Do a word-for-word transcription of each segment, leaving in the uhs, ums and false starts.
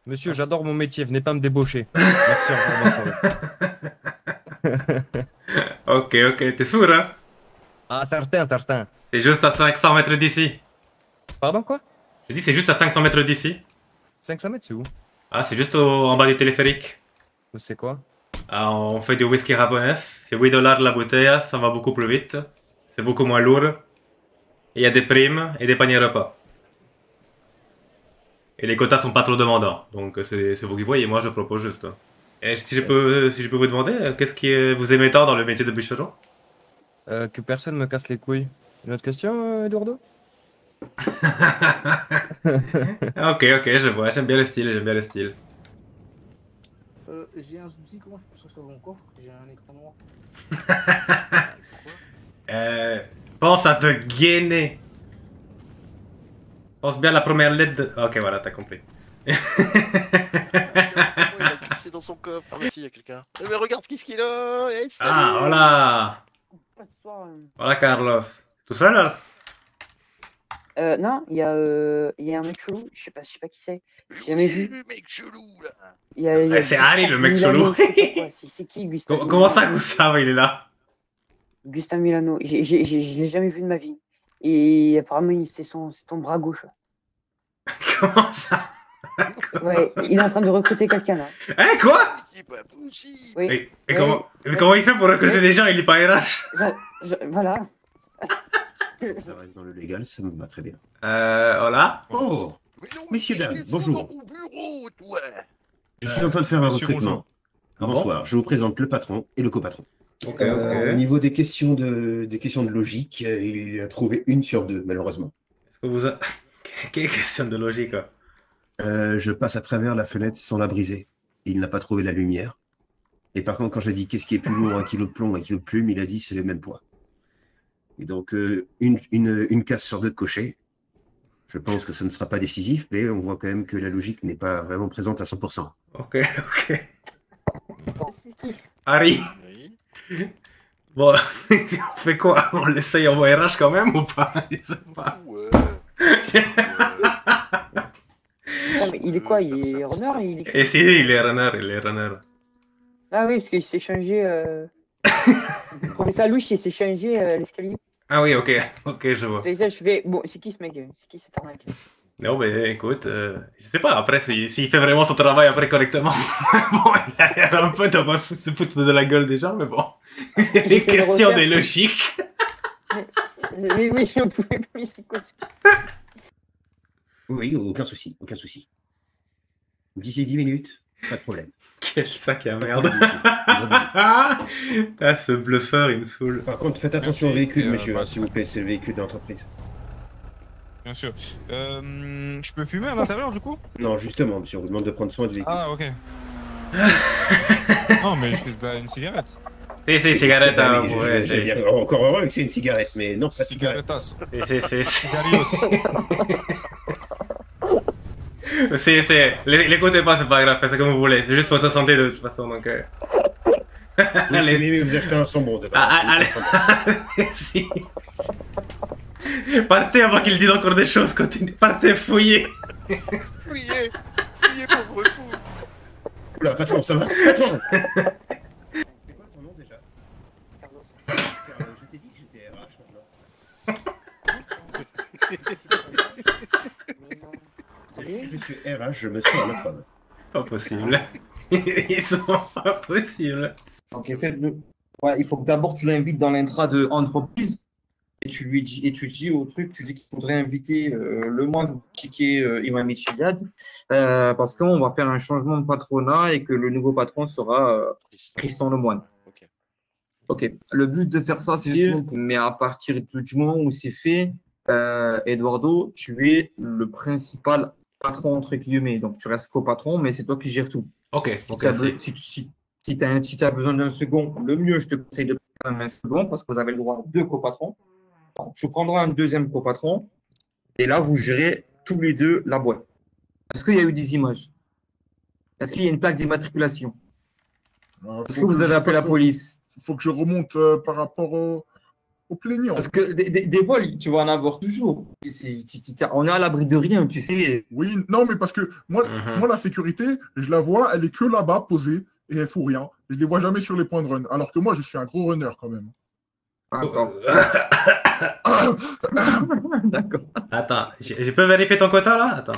Monsieur, j'adore mon métier, venez pas me débaucher. Merci, au revoir, bonne soirée. Ok, ok, t'es sûr, hein? Ah, certain, certain. C'est juste à cinq cents mètres d'ici. Pardon, quoi? Je dis c'est juste à cinq cents mètres d'ici. cinq cents mètres, c'est où? Ah, c'est juste au- en bas du téléphérique. C'est quoi? Ah, on fait du whisky japonais. C'est huit dollars la bouteille, ça va beaucoup plus vite. C'est beaucoup moins lourd. Il y a des primes et des paniers repas. Et les quotas sont pas trop demandants. Donc c'est c'est vous qui voyez, moi je propose juste. Et si je peux, si je peux vous demander, euh, qu'est-ce que vous aimez tant dans le métier de bûcheron? Euh, que personne me casse les couilles. Une autre question, euh, Eduardo? Ok, ok, je vois, j'aime bien le style, j'aime bien le style. Euh, j'ai un souci, comment je peux sortir mon coffre? J'ai un écran noir. Ah, quoi? Euh, pense à te gainer. Pense bien à la première lettre de... Ok, voilà, t'as compris. Regarde comment il a glissé dans son coffre. Ah, mais si, il y a quelqu'un. Eh, mais regarde ce qu'il a! Eh, salut! Ah, voilà. Pas ce soir, euh. Voilà, Carlos. Tout seul, là? Euh, non, il y a, euh, il y a un mec chelou, je sais pas, je sais pas qui c'est. J'ai jamais vu. Le mec chelou, là! Il y a, il y a Ouais, c'est Harry, le mec Milano, chelou. je sais pas quoi. C'est c'est qui, Gustin Comment comment ça, Milano? vous savez, il est là? Gustin Milano. J'ai- j'ai- j'ai- Je l'ai jamais vu de ma vie. Et apparemment, il- c'est son, c'est ton bras gauche. Comment ça? Ouais, il est en train de recruter quelqu'un là. Hein, quoi? Mais c'est pas possible! Oui. Et, et Ouais, comment, mais ouais. comment il fait pour recruter Ouais. des gens? Il est pas R H? Je- je- voilà. Ça reste dans le légal, ça me va très bien. Euh, voilà. Oh, Mais non, Messieurs, mais dames, ils sont bonjour. dans mon bureau, toi! Je suis en train de faire un Monsieur, recrutement. Ah bon? Bonsoir, je vous présente le patron et le copatron. Ok, Euh, Au ok. niveau des questions de, des questions de logique, euh, il a trouvé une sur deux, malheureusement. Est-ce que vous a... Quelle question de logique, quoi. Euh, je passe à travers la fenêtre sans la briser. Il n'a pas trouvé la lumière. Et par contre, quand j'ai dit qu'est-ce qui est plus lourd, un kilo de plomb, un kilo de plume, il a dit c'est le même poids. Et donc, euh, une, une, une case sur deux de cocher. Je pense que ce ne sera pas décisif, mais on voit quand même que la logique n'est pas vraiment présente à cent pour cent. Ok, ok. Harry, Oui. bon, on fait quoi? On l'essaye en R H quand même ou pas? Je sais pas. Ouais. Putain, mais il est quoi? Il est runner? Il est... Et si, il est runner, il est runner. Ah oui, parce qu'il s'est changé. Euh... Professeur Louche, il s'est changé euh, l'escalier. Ah oui, ok, ok, je vois. C'est ça, je fais. Bon, c'est qui ce mec? C'est qui cet arnaque? Non, mais écoute, euh, je sais pas, après, s'il s'il fait vraiment son travail après correctement, bon, il a l'air un peu de pas fou- se foutre de la gueule des gens, mais bon, il y a des fait le questions refaire. de logique. Mais oui, je ne pouvais plus, c'est quoi? Oui, aucun souci, aucun souci. D'ici dix minutes, pas de problème. Quel sac à Pas de merde. problème, monsieur. Ah, ce bluffeur, il me saoule. Par contre, faites attention Merci, au véhicule, et, euh, monsieur, bah, hein, s'il vous plaît, c'est le véhicule d'entreprise. Bien sûr. Euh, je peux fumer à l'intérieur du coup? Non, justement, monsieur, on vous demande de prendre soin du véhicule. Ah, ok. Non, mais je fais de la- une cigarette. Si, si, cigarette, Ah hein, oui, j'ai- ouais, j'ai c'est... bien- encore heureux que c'est une cigarette, mais non, pas de cigarette. Cigarettas. C'est, c'est, c'est... Cigarios. C'est, c'est... L'écoutez pas, c'est pas grave, faites ça comme vous voulez, c'est juste votre santé de toute façon, donc... Euh... Vous allez, fumez, mais vous achetez un sombre dedans. ah, ah, allez, allez-y. Partez avant qu'il dise encore des choses, continuez, partez, fouillez. Fouillez! Fouillez, pauvre fou! Oula, patron, ça va? Patron! C'est quoi ton nom déjà? Euh, Je t'ai dit que j'étais R H maintenant. Je suis R H, je me sens un autre homme. Pas possible. Ils sont pas possibles. Donc, essaie de le- ouais, il faut que d'abord tu l'invites dans l'intra de entreprise et tu lui dis, et tu dis au truc, tu dis qu'il faudrait inviter euh, le moine qui est euh, Imam Chiliad euh, parce qu'on va faire un changement de patronat et que le nouveau patron sera euh, Tristan le moine. Ok. Ok. Le but de faire ça, c'est justement, pour- mais à partir du moment où c'est fait, euh, Eduardo, tu es le principal patron entre guillemets. Donc tu restes co-patron, mais c'est toi qui gères tout. Ok, ok, Ça c'est... veut- si tu si, si t'as un- si t'as besoin d'un second, le mieux, je te conseille de prendre un second parce que vous avez le droit à deux copatrons. Donc, tu prendras un deuxième copatron et là, vous gérez tous les deux la boîte. Est-ce qu'il y a eu des images? Est-ce qu'il y a une plaque d'immatriculation? Euh, Est-ce faut que vous je avez appelé la fasse- police? Faut que je remonte euh, par rapport au, aux plaignants. Parce que des, des, des vols, tu vas en avoir toujours. C'est- c'est- c'est- on est à l'abri de rien, tu sais. Oui, non, mais parce que moi, Mhm. moi, la sécurité, je la vois, elle est que là-bas, posée, et elle fout rien. Je les vois jamais sur les points de run. Alors que moi, je suis un gros runner quand même. D'accord. D'accord. Attends, je, je peux vérifier ton quota là? Attends.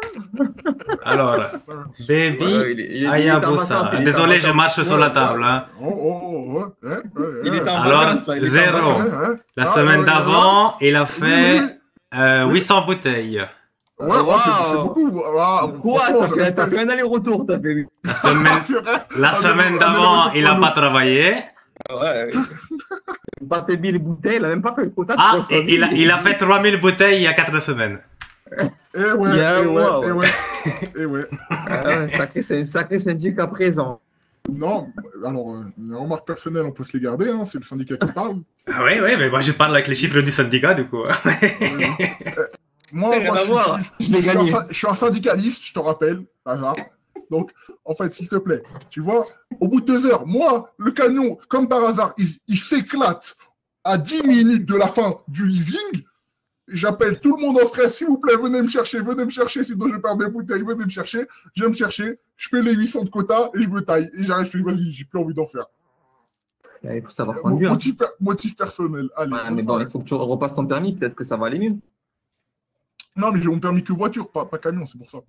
Alors, Baby Ouais, il est- il est- il est Hayabusa. en vacances, il est en Désolé, je vacances. marche sur la table. Hein. Oh, oh, oh, ouais, ouais, ouais, Il est ouais. en Alors, vacances, là, il est en zéro. vacances. Ouais, ouais. La Ah, semaine ouais, d'avant, il a Oui, fait oui. euh, Oui. huit cents bouteilles. Ouais, ouais, c'est c'est Waouh. beaucoup. Ah, Quoi? franchement, T'as je fait, respecte. t'as fait un aller-retour, t'as fait. La semaine, C'est vrai. la Ah, semaine mais- d'avant, ah, mais- il n'a pas travaillé. Ouais. Il n'a pas fait mille bouteilles, il n'a même pas fait le quota de Ah, trois cents et il a, il a fait trois mille bouteilles il y a quatre semaines. Eh ouais, Il y a un eh ouais, mois, eh ouais. ouais, eh ouais. Ah ouais, sacré, c'est un sacré syndic à présent. Non, alors, euh, les remarques personnelles, on peut se les garder, hein, c'est le syndicat qui parle. Ah oui, oui, mais moi je parle avec les chiffres du syndicat du coup. Euh, Moi, Rien moi à je, suis- voir. je- Je l'ai je suis un gagné. sy- je suis un syndicaliste, je te rappelle, hasard. Donc, en fait, s'il te plaît, tu vois, au bout de deux heures, moi, le camion, comme par hasard, il, il s'éclate à dix minutes de la fin du living. J'appelle tout le monde en stress, s'il vous plaît, venez me chercher, venez me chercher, sinon je perds mes bouteilles, venez me chercher. Je vais me chercher, je fais les huit cents de quota et je me taille. Et j'arrive, je fais, vas-y, j'ai plus envie d'en faire. Il faut savoir Mo- conduire. Motif, per- motif personnel, allez. Ouais, on mais bon, travaille. il faut que tu repasses ton permis, peut-être que ça va aller mieux. Non, mais j'ai mon permis que voiture, pas, pas camion, c'est pour ça.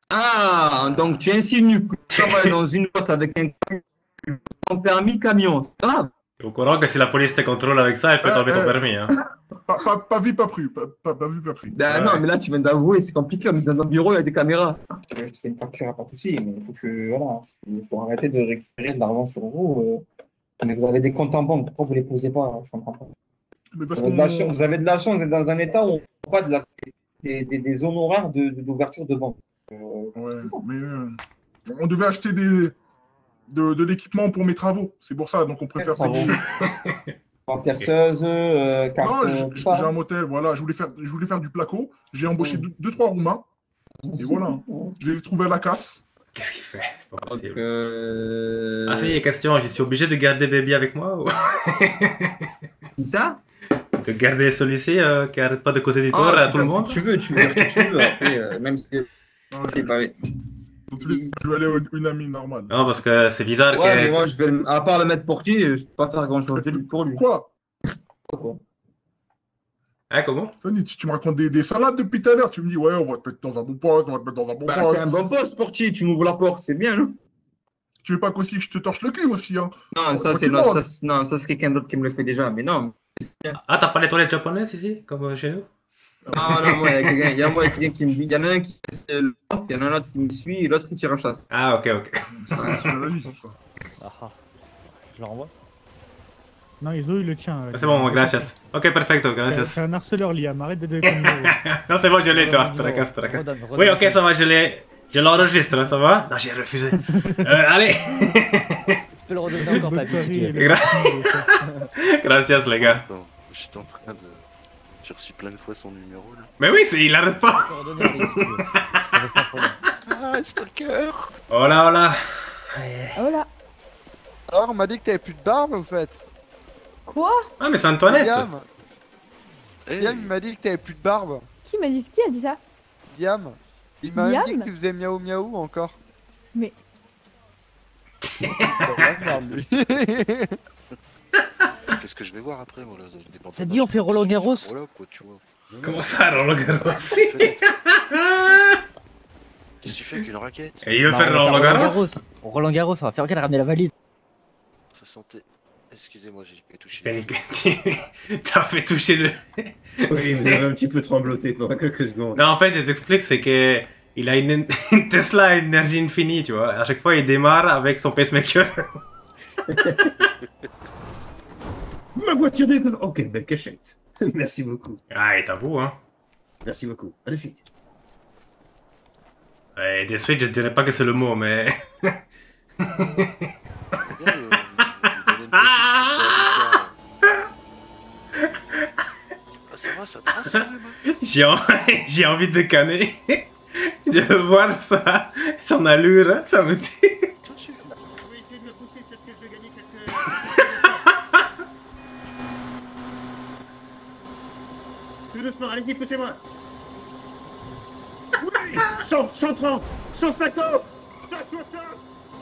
Ah, donc tu insinues que tu travailles dans une boîte avec un camion, ton permis camion, c'est grave. Au courant que si la police te contrôle avec ça, elle peut Euh, t'enlever ton euh. permis. Hein. Pas, pas, pas vu, pas pris. Pas, pas, pas vu, pas pris. Ben Ouais. non, mais là tu viens d'avouer, c'est compliqué, on est dans un bureau, il y a des caméras. Je te fais une facture, pas de souci, mais il faut que, voilà, il faut arrêter de récupérer de l'argent sur vous. euh. Mais vous avez des comptes en banque, pourquoi vous les posez pas? Je comprends pas. Mais parce Vous avez de la qu'on. chance, vous avez de la chance d'être dans un état où on n'a pas de la, des, des, des honoraires de- de- d'ouverture de, banque. Euh, Ouais, c'est ça. mais euh, on devait acheter des, de, de l'équipement pour mes travaux. C'est pour ça, donc on préfère Travaux. payer. En perceuse, euh, carte, Non, euh, j'ai tout j'ai ça. un motel, voilà. Je voulais faire, je voulais faire du placo. J'ai embauché Mm. deux, deux, trois roumains. Et voilà. Je les ai trouvés à la casse. Qu'est-ce qu'il fait? C'est pas Donc, possible. euh... Ah si, question, je suis obligé de garder Baby avec moi ou Qui ça? de garder celui-ci euh, qui arrête pas de causer du Ah, tort à tu tout le fais ce monde? que tu veux, tu veux ce que tu veux. Après, euh, même si Non, je, c'est pas... dans tous les cas, je vais aller à une amie normale. Non, parce que c'est bizarre Ouais, que... mais moi, je vais, le- à part le mettre portier, je peux pas faire grand-chose de lui- pour lui. Quoi? Quoi. Hein, comment? Tony, tu, tu me racontes des, des salades depuis tout à l'heure. Tu me dis, ouais, on va te mettre dans un bon poste, on va te mettre dans un bon Bah, poste. c'est un bon poste, portier, tu m'ouvres la porte, c'est bien, non? Tu veux pas qu'aussi je te torche le cul aussi, hein? Non, ça, c'est Tranquillement. notre- ça, c'est- non, ça, c'est quelqu'un d'autre qui me le fait déjà, mais non. Ah, t'as pas les toilettes japonaises ici, comme euh, chez nous? Ah non, moi, il y a quelqu'un- il y a moi, il y a quelqu'un qui me dit, il y en a un qui laisse le porte, il y en a un autre qui me suit, et l'autre qui tire en chasse. Ah, ok, ok. Ça, c'est l'esclavagisme, ça. Ah ah. Je le renvoie. Non, Iso, il le tient. euh, C'est bon, gracias. Ok, perfecto, C'est gracias. c'est un harceleur, Liam. Arrête de donner ton numéro. Non, c'est bon, je l'ai, toi. Tracasse, tracasse. Oui, ok, ça va, je l'ai. Je l'enregistre, hein, ça va? Non, j'ai refusé. Euh, allez. Je peux le redonner encore, Bonne pas soirée, pitié. le- Gra- Gracias, les gars. Attends, j'étais en train de. J'ai reçu plein de fois son numéro là. Mais oui, c'est- il arrête pas. Je peux redonner, allez, si tu veux. Ça reste pas un problème. Ah, stalker! Oh là, oh là. Oh là. Alors, on m'a dit que t'avais plus de barbe, en fait. Quoi? Ah, mais c'est Antoinette. Liam, Hey. Liam, il m'a dit que t'avais plus de barbe. Qui m'a dit Qui a dit ça? Liam, il m'a même Liam dit que tu faisais miaou miaou encore. Mais- Ça va, merde, lui. Qu'est-ce que je vais voir après, moi là des bandes Ça de dit, on matchs, fait Roland Garros. Voilà quoi, tu vois. Comment ça, Roland Garros? Qu'est-ce que tu fais avec une raquette? Et il veut Non, faire on va Roland Garros? Roland Garros, on va faire regarde, ramener la valise. Ça sentait. Excusez-moi, j'ai pas touché. Ben, T'as fait toucher le... Oui, vous avez un petit peu trembloté pendant quelques secondes. Non, en fait, je t'explique, c'est que il a une, une Tesla à énergie infinie, tu vois. À chaque fois, il démarre avec son pacemaker. Ma voiture de... Oh, quelle belle cachette. Merci beaucoup. Ah, et t'avoues, hein. Merci beaucoup. À de suite. Et des suites, je dirais pas que c'est le mot, mais... Ah, ça va, ça trace quand même. hein. J'ai en- j'ai envie de canner. De voir ça, son allure, ça me dit... Tout doucement, allez-y, poussez-moi. Oui, cent, cent trente, cent cinquante, cent soixante.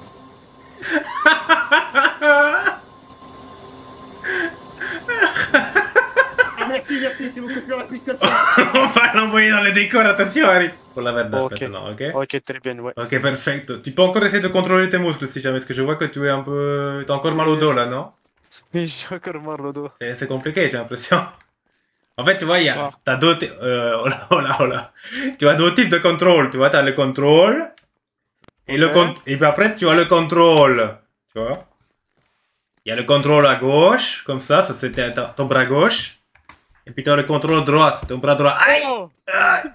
Ah, merci, merci, c'est beaucoup plus rapide comme ça. On va l'envoyer dans les décors, attention, Harry. Pour la verdade Ok. maintenant, ok? Ok, très bien, ouais. Ok, perfecto. Tu peux encore essayer de contrôler tes muscles si jamais, parce que je vois que tu es un peu... T'as encore mal au dos là, non? Mais j'ai encore mal au dos. C'est c'est compliqué, j'ai l'impression. En fait, tu vois, il y a... T'as deux... ty- Euh, oh là, oh là, oh là. Tu as deux types de contrôle. Tu vois, t'as le contrôle. Et, le con... et puis après, tu as le contrôle. Tu vois? Il y a le contrôle à gauche, comme ça, ça c'était ta- ton bras gauche. Et puis tu as le contrôle droit, c'est ton bras droit. Aïe! Oh Aïe!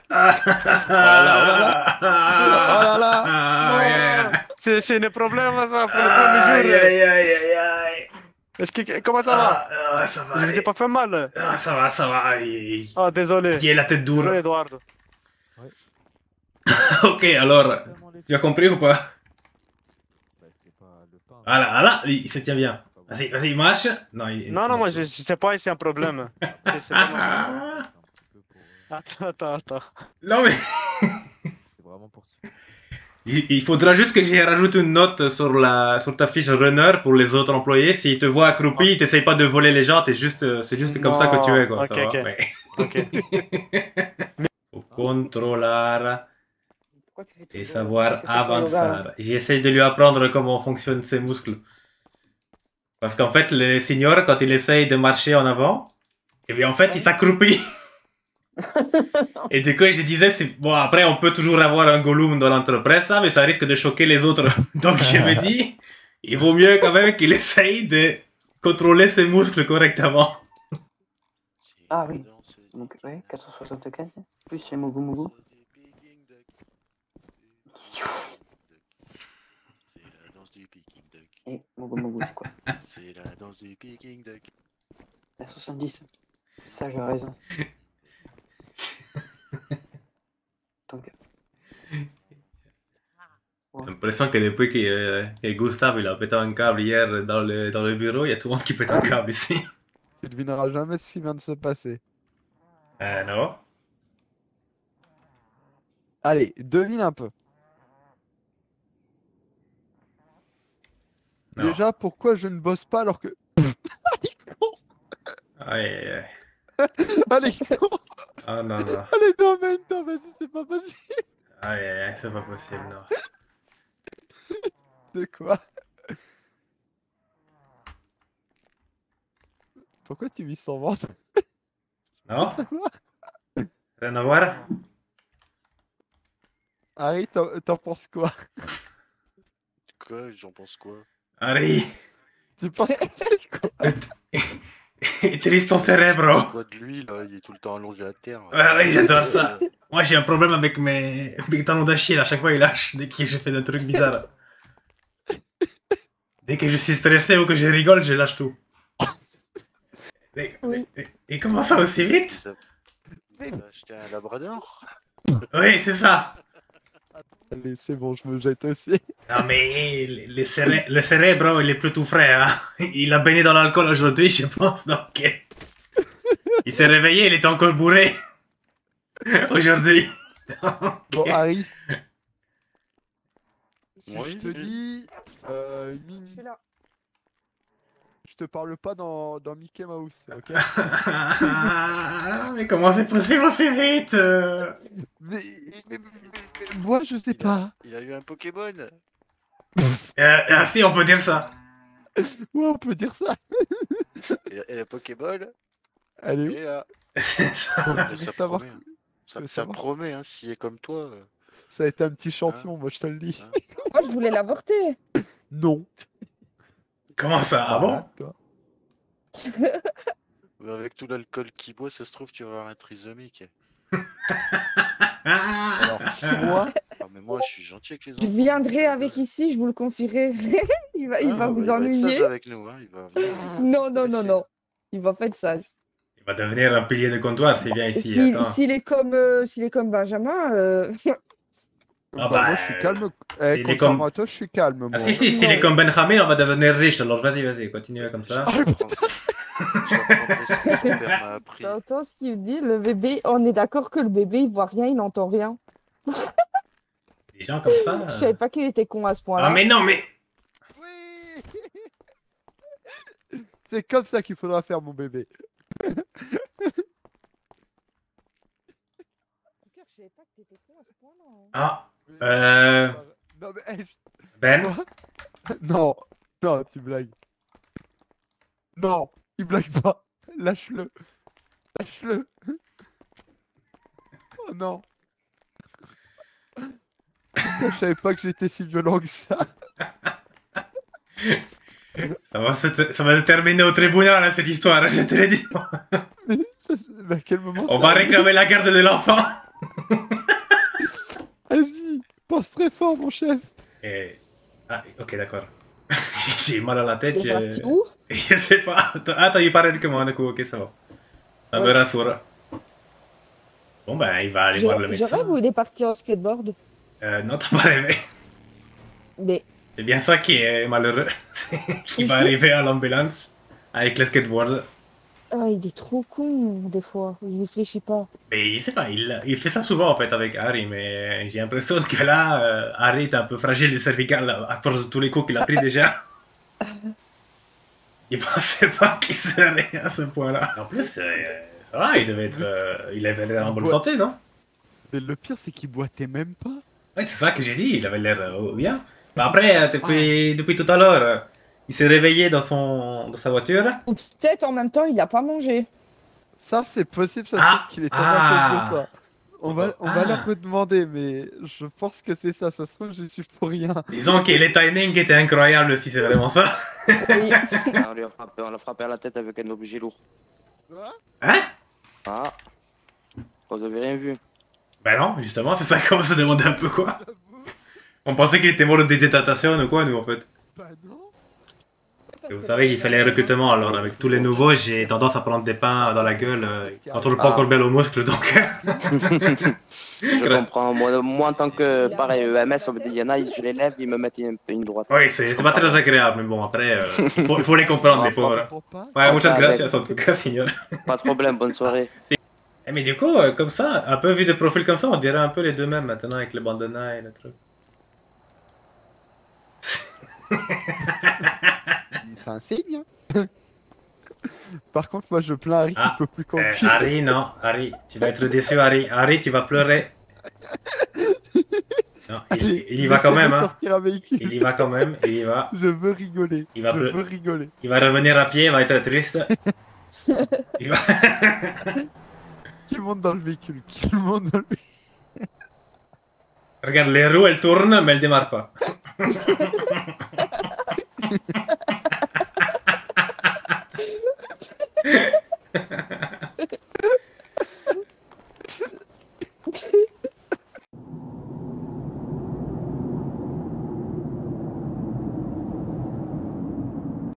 Oh là là! C'est c'est un problème ça pour le premier jour. Aïe, aïe, aïe, aïe, aïe. Est-ce que comment ça va? Ah, ça va. Je vous ai pas fait mal. Ah, ça va, ça va. Aïe. Ah désolé. Qui est la tête dure? Désolé, Eduardo. Ok, alors, tu as compris ou pas? Voilà, voilà, il se tient bien. Vas-y, vas-y, marche. Non, il... Non, non, moi je, je sais pas si c'est un problème. C'est- c'est pas moi. Attends, attends, attends. Non mais... Il il faudra juste que j'y rajoute une note sur, la, sur ta fiche runner pour les autres employés. S'ils te voient accroupi, t'essayes pas de voler les gens, t'es juste, c'est juste comme ça que tu es, quoi. Ok, ça va, ok. ouais. Ok. Faut contrôler et savoir tu fais ton yoga, avancer. J'essaie de lui apprendre comment fonctionnent ses muscles. Parce qu'en fait, le senior, quand il essaye de marcher en avant, et bien en fait, il s'accroupit. Et du coup, je disais, c'est bon, après, on peut toujours avoir un Gollum dans l'entreprise, ça, mais ça risque de choquer les autres. Donc, je me dis, il vaut mieux quand même qu'il essaye de contrôler ses muscles correctement. Ah oui. Donc, ouais, quatre cent soixante-quinze, plus les Mogu Mogu. Et Mogu Mogu, c'est quoi? C'est la danse du Peking Duck. C'est soixante-dix. Ça, j'ai raison. Donc, J'ai l'impression que depuis que, euh, que Gustave il a pété un câble hier dans le, dans le bureau, il y a tout le monde qui pète un câble ici. Tu devineras jamais ce qui vient de se passer. Euh, non. Allez, devine un peu. Non. Déjà, pourquoi je ne bosse pas alors que... Aïe, aïe, aïe. Allez, con. Ah non, non. Allez, non, mais non, vas-y, c'est pas possible. Aïe, aïe, aïe, c'est pas possible, non. De quoi? Pourquoi tu vis sans vente? Non? Rien à voir? Harry, t'en t'en penses quoi? Quoi? J'en pense quoi? Harry! Tu penses que c'est quoi? Triste ton cérébro! Quoi de lui là? Il est tout le temps allongé à terre. Ouais, oui, j'adore ça. Moi, j'ai un problème avec mes, mes talons d'Achille. À chaque fois, il lâche dès que je fais des trucs bizarres. Dès que je suis stressé ou que je rigole, je lâche tout. Et, Oui. et- et comment ça aussi vite? Il va acheter un labrador. Oui, c'est ça. Allez, c'est bon, je me jette aussi. Non, mais le, le céré- le cérébro, il est plus tout frais. Hein. Il a baigné dans l'alcool aujourd'hui, je pense. Donc, il s'est réveillé, il était encore bourré. Aujourd'hui. Bon, Harry. Si Oui. je te dis... Euh, Je Mini, suis là. je te parle pas dans, dans Mickey Mouse, ok? Mais comment c'est possible aussi vite? euh mais, mais- mais- mais moi, je sais pas. Il a eu un Pokémon. Euh, Ah si, on peut dire ça. Ouais, on peut dire ça. Et, et la Pokéball. Elle est où? Et là. C'est ça. Je veux Ça savoir. promet. hein. Je Ça, veux ça savoir. promet, hein, s'il est comme toi. euh. Ça a été un petit champion, moi, je te le dis. Moi, je voulais l'avorter. Non. Comment ça? Ah bon? Voilà, toi. Mais avec tout l'alcool qu'il boit, ça se trouve, tu vas avoir un trisomique. Alors, moi, Ah, mais moi, je suis gentil avec les Je enfants. viendrai avec ici, je vous le confierai. il va, il Ah, va bah, vous il va être ennuyer. sage avec nous, hein. Il va venir. Non, non, non, non. Il va pas être sage. Il va devenir un pilier de comptoir s'il vient ici. S'il Attends. s'il est comme, euh, s'il est comme Benjamin, euh, Ah bah, bah, moi je suis calme. euh, Eh, s'il est contrairement comme- à toi, je suis calme. Moi. Ah si, si, s'il est comme Ben Hamil, on va devenir riche, alors vas-y, vas-y, continue comme ça. T'entends ce qu'il dit? Le bébé, on est d'accord que le bébé il voit rien, il n'entend rien. Des gens comme ça. Je savais pas qu'il était con à ce point-là. Ah mais non, mais... C'est comme ça qu'il faudra faire mon bébé. Je savais pas que t'étais con à ce point-là. Ah, euh... Non, mais, eh, je- Ben Quoi Non, non, tu blagues. Non, il blague pas. Lâche-le. Lâche-le. Oh non. Je savais pas que j'étais si violent que ça. Ça va, se, ça va se terminer au tribunal, hein, cette histoire, je te l'ai dit. Mais, ça, c'est- mais à quel moment On ça va arrive réclamer la garde de l'enfant. Vas-y, pense très fort, mon chef. Et... Ah, ok, d'accord. J'ai mal à la tête. T'es je... parti où? Je sais pas. Ah, t'as eu parlé que moi, du coup, ok, ça va. Ça me Ouais. rassure. Bon, ben, il va aller Je, voir le je médecin. rêve où il est parti en skateboard. Euh, non, t'as pas rêvé. Mais C'est bien ça qui est malheureux. C'est qu'il va arriver à l'ambulance avec le skateboard. ah, il est trop con des fois. Il réfléchit pas. Mais il sait pas, il, il fait ça souvent en fait avec Harry, mais j'ai l'impression que là, euh, Harry est un peu fragile du cervical à force de tous les coups qu'il a pris déjà. Il pensait pas qu'il serait à ce point-là. En plus, euh, ça va, il devait être. euh, il avait l'air en bonne Ouais. santé, non? Mais le pire, c'est qu'il boitait même pas. Ouais, c'est ça que j'ai dit, il avait l'air euh, bien. Bah après, euh, depuis, depuis tout à l'heure, euh, il s'est réveillé dans, son, dans sa voiture. Ou peut-être en même temps, il a pas mangé. Ça, c'est possible, ça se Ah. trouve qu'il est Ah. en train de ça. On va, on va Ah. leur redemander, mais je pense que c'est ça. Ça se trouve, je suis pour rien. Disons que les timings étaient incroyables si c'est vraiment ça. Oui. On lui a frappé, on l'a frappé à la tête avec un objet lourd. Hein? Ah. Vous avez rien vu. Bah non, justement, c'est ça qu'on se demandait un peu quoi. On pensait qu'il était mort de déshydratation ou quoi, nous, en fait. Et vous savez, il fait les recrutements, alors avec tous les nouveaux, j'ai tendance à prendre des pains dans la gueule euh, quand on ne pas Ah. encore bien aux muscles, donc... Je comprends. Moi, moi, en tant que, pareil, E M S, il y en a, je les lève, ils me mettent une, une droite. Oui, c'est c'est pas très agréable, mais bon, après, euh, il faut, il faut les comprendre, les pauvres. Ouais, muchas gracias, en tout cas, signor. Pas de problème, bonne soirée. Eh, mais du coup, euh, comme ça, un peu vu de profil comme ça, on dirait un peu les deux mêmes maintenant, avec les bandanas et le truc. C'est un signe. hein. Par contre, moi, je plains Harry Ah, qui peut plus Euh, conduire. Harry, non, Harry, tu vas être déçu, Harry. Harry, tu vas pleurer. Non, il, Allez, il y va quand même, laissez-le hein. sortir un véhicule. Il y va quand même, il y va. Je veux rigoler. Il va je pleu- veux rigoler. Il va revenir à pied, il va être triste. Il va... Qui monte dans le véhicule? Qui monte dans le véhicule? Regarde, les roues, elles tournent, mais elles démarrent pas.